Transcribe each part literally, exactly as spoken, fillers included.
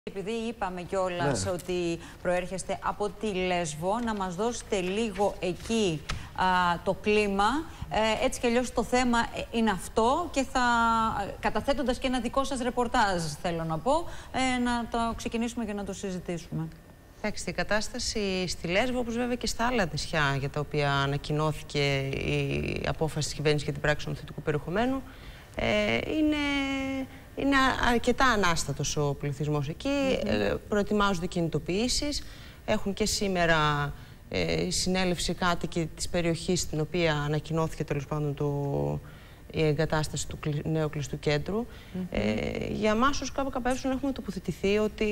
Επειδή είπαμε κιόλας ναι. ότι προέρχεστε από τη Λέσβο, να μας δώσετε λίγο εκεί α, το κλίμα. Ε, έτσι κι αλλιώς το θέμα είναι αυτό και θα, καταθέτοντας και ένα δικό σας ρεπορτάζ, θέλω να πω, ε, να το ξεκινήσουμε και να το συζητήσουμε. Εντάξει, η κατάσταση στη Λέσβο, όπως βέβαια και στα άλλα νησιά για τα οποία ανακοινώθηκε η απόφαση της κυβέρνησης για την πράξη νομοθετικού περιεχομένου, ε, είναι... Είναι αρκετά ανάστατος ο πληθυσμός εκεί, mm-hmm. ε, προετοιμάζονται κινητοποιήσεις. Έχουν και σήμερα ε, συνέλευση κάτοικοι της περιοχής στην οποία ανακοινώθηκε τέλος πάντων το, η εγκατάσταση του νέου κλειστού κέντρου. Mm-hmm. ε, για εμάς ως ΚΚΕ έχουμε τοποθετηθεί ότι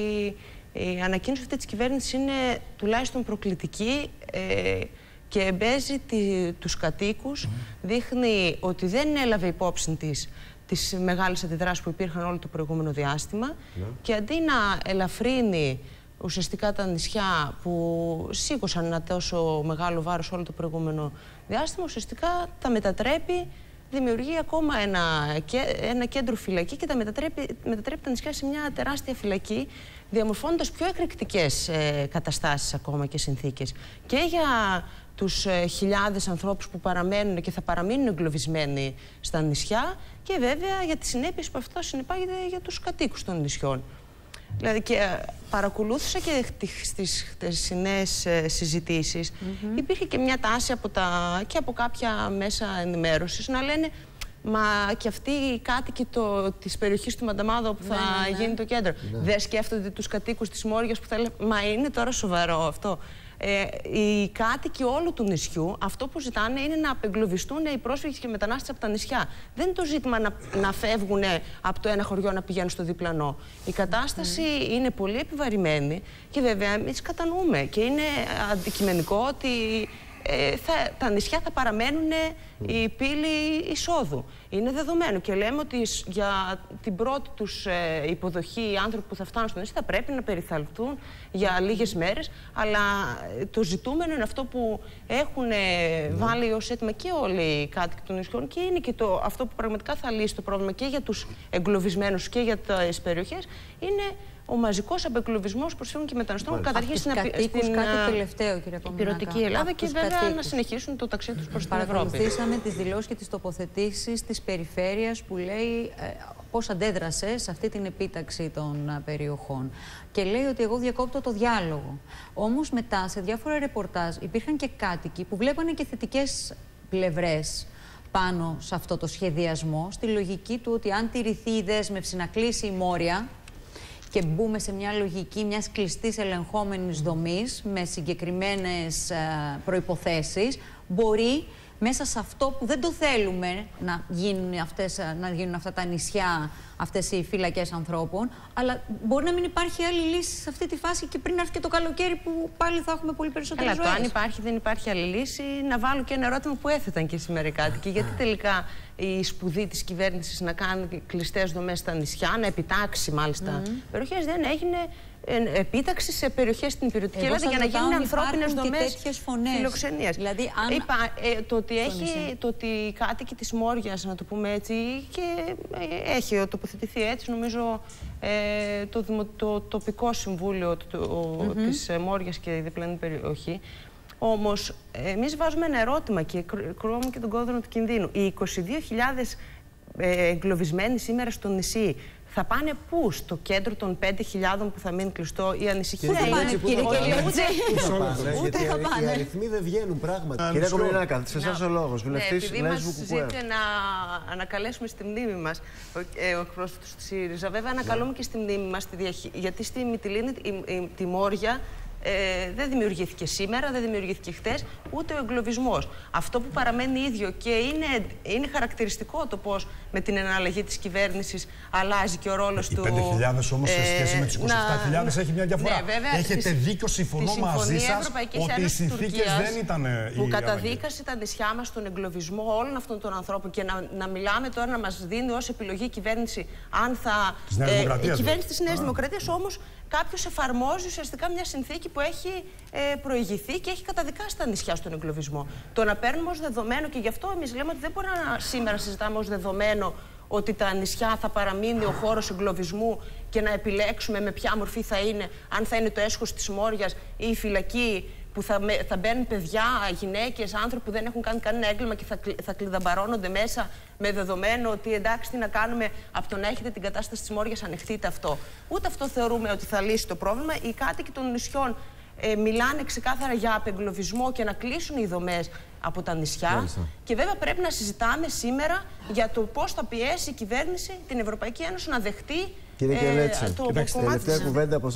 η ανακοίνωση αυτή της κυβέρνησης είναι τουλάχιστον προκλητική ε, και εμπέζει τη, τους κατοίκους, mm-hmm. δείχνει ότι δεν έλαβε υπόψη της τις μεγάλες αντιδράσεις που υπήρχαν όλο το προηγούμενο διάστημα yeah. και αντί να ελαφρύνει ουσιαστικά τα νησιά που σήκωσαν ένα τόσο μεγάλο βάρος όλο το προηγούμενο διάστημα, ουσιαστικά τα μετατρέπει, δημιουργεί ακόμα ένα, ένα κέντρο φυλακή και τα μετατρέπει, μετατρέπει τα νησιά σε μια τεράστια φυλακή, διαμορφώνοντας πιο εκρηκτικές ε, καταστάσεις ακόμα και συνθήκες. Και για τους ε, χιλιάδες ανθρώπους που παραμένουν και θα παραμείνουν εγκλωβισμένοι στα νησιά και βέβαια για τις συνέπειες που αυτό συνεπάγεται για τους κατοίκους των νησιών. Δηλαδή και ε, παρακολούθησα και στις χτεσινές ε, συζητήσεις. Mm-hmm. Υπήρχε και μια τάση από τα, και από κάποια μέσα ενημέρωσης να λένε μα και αυτοί οι κάτοικοι το, της περιοχής του Μανταμάδο που θα ναι, ναι, ναι. γίνει το κέντρο. Ναι. Δεν σκέφτονται τους κατοίκους της Μόριας που θα λένε μα είναι τώρα σοβαρό αυτό. Ε, οι κάτοικοι όλου του νησιού αυτό που ζητάνε είναι να απεγκλωβιστούν οι πρόσφυγες και οι μετανάστες από τα νησιά. Δεν είναι το ζήτημα να, να φεύγουν από το ένα χωριό να πηγαίνουν στο διπλανό. Η κατάσταση mm. είναι πολύ επιβαρημένη και βέβαια εμείς κατανοούμε και είναι αντικειμενικό ότι ε, θα, τα νησιά θα παραμένουν mm. η πύλη εισόδου. Είναι δεδομένο και λέμε ότι για την πρώτη τους ε, υποδοχή οι άνθρωποι που θα φτάνουν στο νησί θα πρέπει να περιθαλπτούν για λίγες μέρες, αλλά το ζητούμενο είναι αυτό που έχουν ε, βάλει ως αίτημα και όλοι οι κάτοικοι των νησιών και είναι και το, αυτό που πραγματικά θα λύσει το πρόβλημα και για τους εγκλωβισμένους και για τις περιοχές, είναι ο μαζικός απεγκλωβισμός προσφύγων και μεταναστών καταρχήν στην, στην κάτι τελευταίο, κύριε υπηρετική Ελλάδα και βέβαια κατοίκους. Να συνεχίσουν το ταξίδι τους προς την Ευρώπη. Παρακολουθήσαμε τις δηλώσεις και τις τοποθετήσεις της περιφέρειας που λέει ε, πώς αντέδρασε σε αυτή την επίταξη των α, περιοχών. Και λέει ότι εγώ διακόπτω το διάλογο. Όμως μετά σε διάφορα ρεπορτάζ υπήρχαν και κάτοικοι που βλέπανε και θετικές πλευρές πάνω σε αυτό το σχεδιασμό, στη λογική του ότι αν τηρηθεί η δέσμευση να κλείσει η Μόρια και μπούμε σε μια λογική μιας κλειστής ελεγχόμενης δομής με συγκεκριμένες ε, προϋποθέσεις, μπορεί μέσα σε αυτό που δεν το θέλουμε να γίνουν, αυτές, να γίνουν αυτά τα νησιά, αυτές οι φυλακές ανθρώπων, αλλά μπορεί να μην υπάρχει άλλη λύση σε αυτή τη φάση και πριν έρθει και το καλοκαίρι που πάλι θα έχουμε πολύ περισσότερες ζωές. Αλλά το αν υπάρχει δεν υπάρχει άλλη λύση, να βάλω και ένα ερώτημα που έθεταν και σήμερα οι κάτοικοι. Γιατί τελικά η σπουδή της κυβέρνησης να κάνει κλειστές δομές στα νησιά, να επιτάξει μάλιστα mm-hmm. περιοχές, δεν έγινε επίταξη σε περιοχές στην υπηρετική Ελλάδα για να γίνουν ανθρώπινες δομές φιλοξενίας. Δηλαδή, αν... Είπα, ε, το, ότι έχει, το ότι οι κάτοικοι της Μόριας, να το πούμε έτσι, και ε, έχει τοποθετηθεί έτσι, νομίζω ε, το, το, το τοπικό συμβούλιο το, mm-hmm. της Μόριας και η διπλανή περιοχή. Όμως, εμείς βάζουμε ένα ερώτημα και κρούουμε και τον κόδωνα του κινδύνου. Οι είκοσι δύο χιλιάδες ε, εγκλωβισμένοι σήμερα στο νησί θα πάνε πού, στο κέντρο των πέντε χιλιάδων που θα μείνει κλειστό ή ανησυχία? Πού θα πάνε, κύριε Κελιούτζη? Ούτε θα πάνε. Οι αριθμοί δεν βγαίνουν πράγματι. Κυρία Κομινάκα, σε εσάς ο λόγος. Βουλευτής Λέσβου Κουκουέ. Επειδή μας ζητείτε να ανακαλέσουμε στη μνήμη μας ο εκπρόσωπος του ΣΥΡΙΖΑ, βέβαια ανακαλούμε και στη μνήμη μας, γιατί στη Μυτιλήνη τη Μόρια Ε, δεν δημιουργήθηκε σήμερα, δεν δημιουργήθηκε χτες, ούτε ο εγκλωβισμός. Αυτό που παραμένει ίδιο και είναι, είναι χαρακτηριστικό το πώς με την εναλλαγή της κυβέρνησης αλλάζει και ο ρόλος οι του. Οι πέντε χιλιάδες όμως σε σχέση με τις είκοσι επτά χιλιάδες έχει μια διαφορά. Ναι, βέβαια, έχετε της, δίκιο, συμφωνώ μαζί σας ότι οι συνθήκες δεν ήταν οι που καταδίκασε τα νησιά μας στον εγκλωβισμό όλων αυτών των ανθρώπων και να, να μιλάμε τώρα να μας δίνει ως επιλογή η κυβέρνηση αν θα. Ε, η κυβέρνηση της Νέας Δημοκρατίας όμως κάποιος εφαρμόζει ουσιαστικά μια συνθήκη που έχει ε, προηγηθεί και έχει καταδικάσει τα νησιά στον εγκλωβισμό. Το να παίρνουμε ως δεδομένο, και γι' αυτό εμείς λέμε ότι δεν μπορεί να σήμερα συζητάμε ως δεδομένο ότι τα νησιά θα παραμείνει ο χώρος εγκλωβισμού και να επιλέξουμε με ποια μορφή θα είναι, αν θα είναι το έσχος της Μόριας ή η φυλακή που θα, θα μπαίνουν παιδιά, γυναίκες, άνθρωποι που δεν έχουν κάνει κανένα έγκλημα και θα, θα κλειδαμπαρώνονται μέσα με δεδομένο ότι εντάξει τι να κάνουμε από το να έχετε την κατάσταση της Μόριας, ανεχτείτε αυτό. Ούτε αυτό θεωρούμε ότι θα λύσει το πρόβλημα. Οι κάτοικοι των νησιών ε, μιλάνε ξεκάθαρα για απεγκλωβισμό και να κλείσουν οι δομές από τα νησιά. Μάλιστα. Και βέβαια πρέπει να συζητάμε σήμερα για το πώς θα πιέσει η κυβέρνηση την Ευρωπαϊκή Ένωση να δεχτεί Κύριε ε, Κελέτσα, το κομμάτι τελευταία κουβέντα